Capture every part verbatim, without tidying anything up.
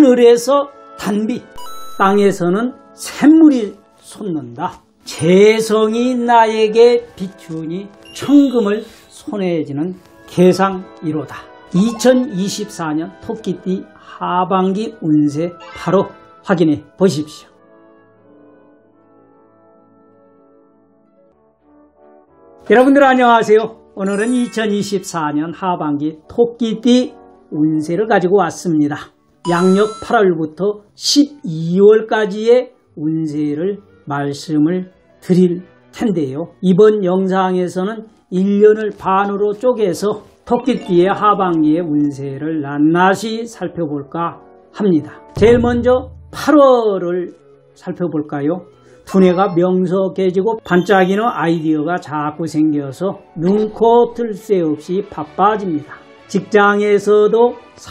하늘에서 단비, 땅에서는 샘물이 솟는다. 재성이 나에게 비추니 천금을 손에 쥐는 계상이로다. 이천이십사 년 토끼띠 하반기 운세 바로 확인해 보십시오. 여러분들 안녕하세요. 오늘은 이천이십사 년 하반기 토끼띠 운세를 가지고 왔습니다. 양력 팔 월부터 십이 월까지의 운세를 말씀을 드릴 텐데요. 이번 영상에서는 일 년을 반으로 쪼개서 토끼띠의 하반기의 운세를 낱낱이 살펴볼까 합니다. 제일 먼저 팔 월을 살펴볼까요? 두뇌가 명석해지고 반짝이는 아이디어가 자꾸 생겨서 눈코 뜰 새 없이 바빠집니다. 직장에서도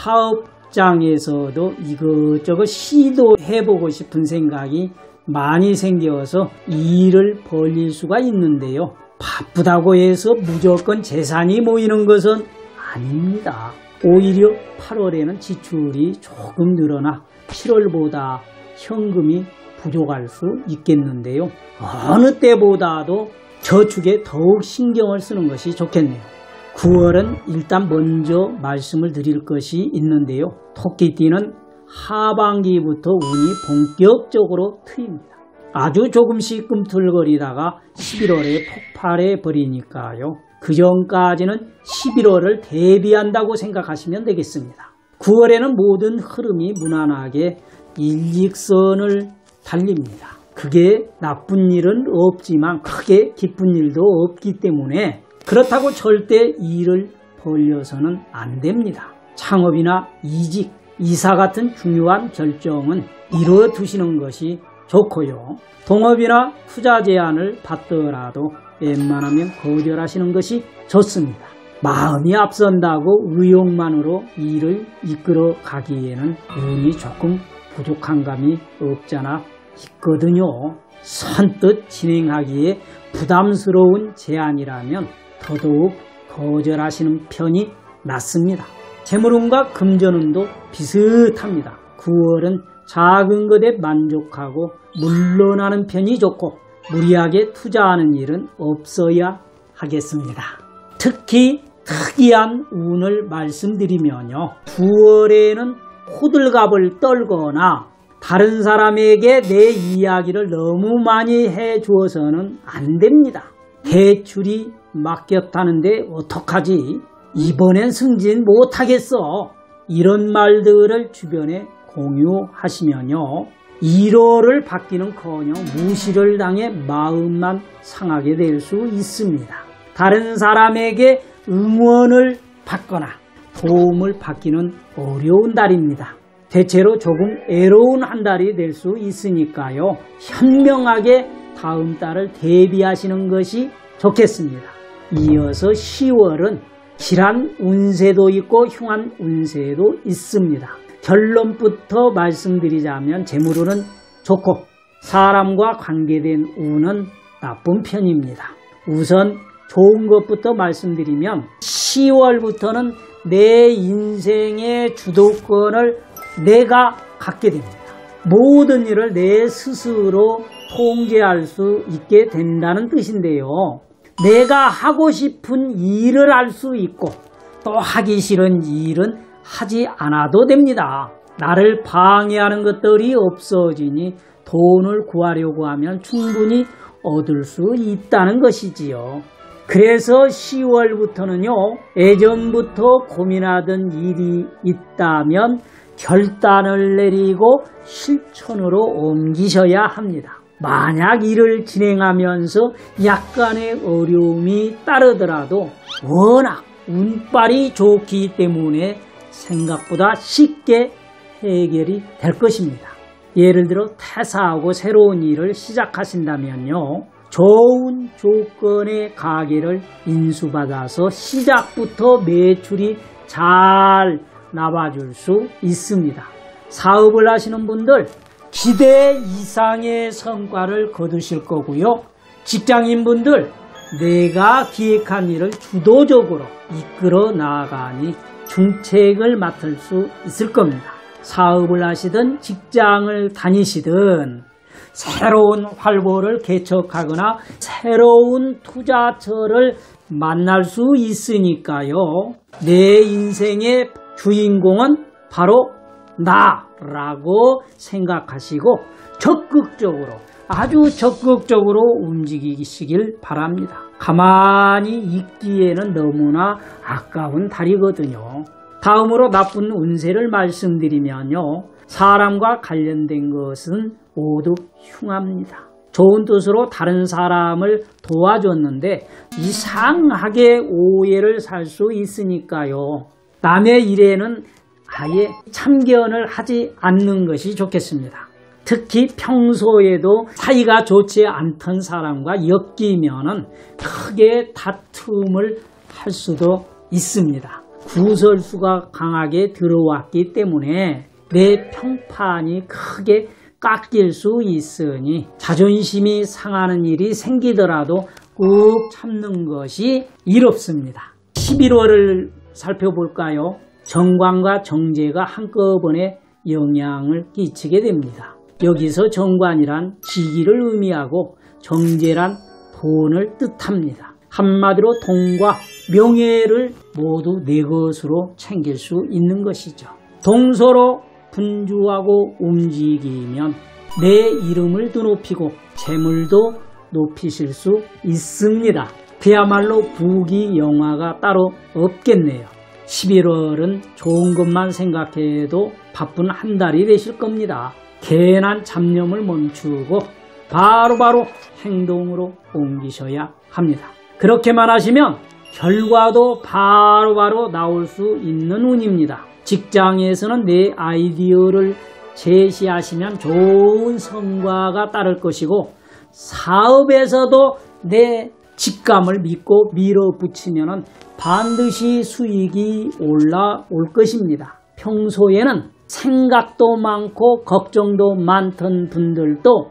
사업장에서도 이것저것 시도해보고 싶은 생각이 많이 생겨서 일을 벌릴 수가 있는데요. 바쁘다고 해서 무조건 재산이 모이는 것은 아닙니다. 오히려 팔 월에는 지출이 조금 늘어나 칠 월보다 현금이 부족할 수 있겠는데요. 어느 때보다도 저축에 더욱 신경을 쓰는 것이 좋겠네요. 구 월은 일단 먼저 말씀을 드릴 것이 있는데요. 토끼띠는 하반기부터 운이 본격적으로 트입니다. 아주 조금씩 꿈틀거리다가 십일 월에 폭발해 버리니까요. 그 전까지는 십일 월을 대비한다고 생각하시면 되겠습니다. 구 월에는 모든 흐름이 무난하게 일직선을 달립니다. 그게 나쁜 일은 없지만 크게 기쁜 일도 없기 때문에 그렇다고 절대 일을 벌려서는 안 됩니다. 창업이나 이직, 이사 같은 중요한 결정은 이루어 두시는 것이 좋고요. 동업이나 투자 제안을 받더라도 웬만하면 거절하시는 것이 좋습니다. 마음이 앞선다고 의욕만으로 일을 이끌어 가기에는 운이 조금 부족한 감이 없잖아 있거든요. 선뜻 진행하기에 부담스러운 제안이라면 더더욱 거절하시는 편이 낫습니다. 재물운과 금전운도 비슷합니다. 구 월은 작은 것에 만족하고 물러나는 편이 좋고 무리하게 투자하는 일은 없어야 하겠습니다. 특히 특이한 운을 말씀드리면요. 구 월에는 호들갑을 떨거나 다른 사람에게 내 이야기를 너무 많이 해주어서는 안 됩니다. 대출이 막혔다는데 어떡하지? 이번엔 승진 못하겠어. 이런 말들을 주변에 공유하시면요. 일 월을 받기는커녕 무시를 당해 마음만 상하게 될 수 있습니다. 다른 사람에게 응원을 받거나 도움을 받기는 어려운 달입니다. 대체로 조금 애로운 한 달이 될 수 있으니까요. 현명하게 다음 달을 대비하시는 것이 좋겠습니다. 이어서 시 월은 길한 운세도 있고 흉한 운세도 있습니다. 결론부터 말씀드리자면 재물운은 좋고 사람과 관계된 운은 나쁜 편입니다. 우선 좋은 것부터 말씀드리면 시 월부터는 내 인생의 주도권을 내가 갖게 됩니다. 모든 일을 내 스스로 통제할 수 있게 된다는 뜻인데요. 내가 하고 싶은 일을 할 수 있고 또 하기 싫은 일은 하지 않아도 됩니다. 나를 방해하는 것들이 없어지니 돈을 구하려고 하면 충분히 얻을 수 있다는 것이지요. 그래서 시 월부터는요. 예전부터 고민하던 일이 있다면 결단을 내리고 실천으로 옮기셔야 합니다. 만약 일을 진행하면서 약간의 어려움이 따르더라도 워낙 운빨이 좋기 때문에 생각보다 쉽게 해결이 될 것입니다. 예를 들어 퇴사하고 새로운 일을 시작하신다면요. 좋은 조건의 가게를 인수받아서 시작부터 매출이 잘 나와줄 수 있습니다. 사업을 하시는 분들 기대 이상의 성과를 거두실 거고요. 직장인분들 내가 기획한 일을 주도적으로 이끌어 나가니 중책을 맡을 수 있을 겁니다. 사업을 하시든 직장을 다니시든 새로운 활보를 개척하거나 새로운 투자처를 만날 수 있으니까요. 내 인생의 주인공은 바로 나라고 생각하시고 적극적으로 아주 적극적으로 움직이시길 바랍니다. 가만히 있기에는 너무나 아까운 달이거든요. 다음으로 나쁜 운세를 말씀드리면요. 사람과 관련된 것은 모두 흉합니다. 좋은 뜻으로 다른 사람을 도와줬는데 이상하게 오해를 살 수 있으니까요. 남의 일에는 아예 참견을 하지 않는 것이 좋겠습니다. 특히 평소에도 사이가 좋지 않던 사람과 엮이면은 크게 다툼을 할 수도 있습니다. 구설수가 강하게 들어왔기 때문에 내 평판이 크게 깎일 수 있으니 자존심이 상하는 일이 생기더라도 꾹 참는 것이 이롭습니다. 십일월을 살펴볼까요? 정관과 정제가 한꺼번에 영향을 끼치게 됩니다. 여기서 정관이란 지기를 의미하고 정제란 돈을 뜻합니다. 한마디로 돈과 명예를 모두 내 것으로 챙길 수 있는 것이죠. 동서로 분주하고 움직이면 내 이름을 더 높이고 재물도 높이실 수 있습니다. 그야말로 부귀영화가 따로 없겠네요. 십일월은 좋은 것만 생각해도 바쁜 한 달이 되실 겁니다. 괜한 잡념을 멈추고 바로바로 바로 행동으로 옮기셔야 합니다. 그렇게만 하시면 결과도 바로바로 바로 나올 수 있는 운입니다. 직장에서는 내 아이디어를 제시하시면 좋은 성과가 따를 것이고 사업에서도 내 직감을 믿고 밀어붙이면 반드시 수익이 올라올 것입니다. 평소에는 생각도 많고 걱정도 많던 분들도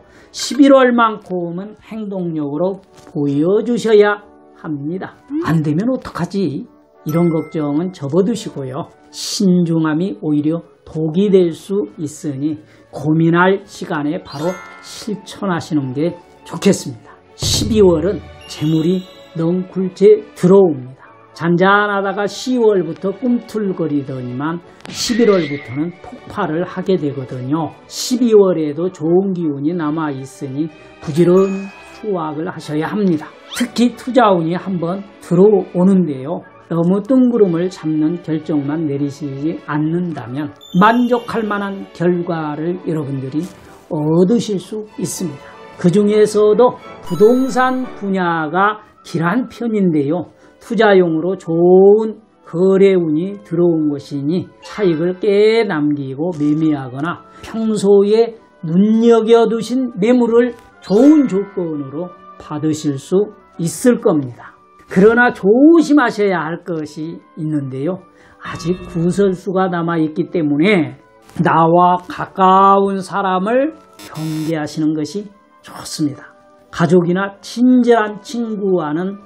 십일월만큼은 행동력으로 보여주셔야 합니다. 안 되면 어떡하지? 이런 걱정은 접어두시고요. 신중함이 오히려 독이 될 수 있으니 고민할 시간에 바로 실천하시는 게 좋겠습니다. 십이월은 재물이 넝굴째 들어옵니다. 잔잔하다가 시월부터 꿈틀거리더니만 십일월부터는 폭발을 하게 되거든요. 십이월에도 좋은 기운이 남아있으니 부지런히 수확을 하셔야 합니다. 특히 투자운이 한번 들어오는데요. 너무 뜬구름을 잡는 결정만 내리시지 않는다면 만족할 만한 결과를 여러분들이 얻으실 수 있습니다. 그 중에서도 부동산 분야가 길한 편인데요. 투자용으로 좋은 거래운이 들어온 것이니 차익을 꽤 남기고 매매하거나 평소에 눈여겨두신 매물을 좋은 조건으로 받으실 수 있을 겁니다. 그러나 조심하셔야 할 것이 있는데요. 아직 구설수가 남아있기 때문에 나와 가까운 사람을 경계하시는 것이 좋습니다. 가족이나 친절한 친구와는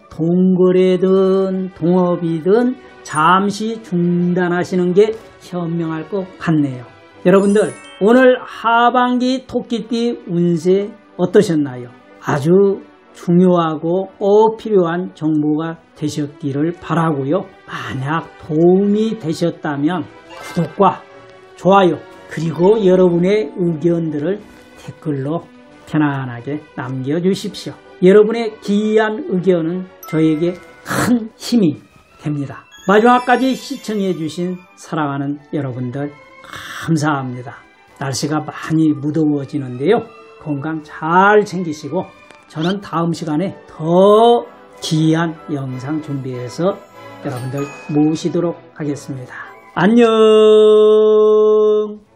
동거래든 동업이든 잠시 중단하시는 게 현명할 것 같네요. 여러분들 오늘 하반기 토끼띠 운세 어떠셨나요? 아주 중요하고 꼭 필요한 정보가 되셨기를 바라고요. 만약 도움이 되셨다면 구독과 좋아요 그리고 여러분의 의견들을 댓글로 편안하게 남겨주십시오. 여러분의 기이한 의견은 저에게 큰 힘이 됩니다. 마지막까지 시청해주신 사랑하는 여러분들 감사합니다. 날씨가 많이 무더워지는데요. 건강 잘 챙기시고 저는 다음 시간에 더 기이한 영상 준비해서 여러분들 모시도록 하겠습니다. 안녕.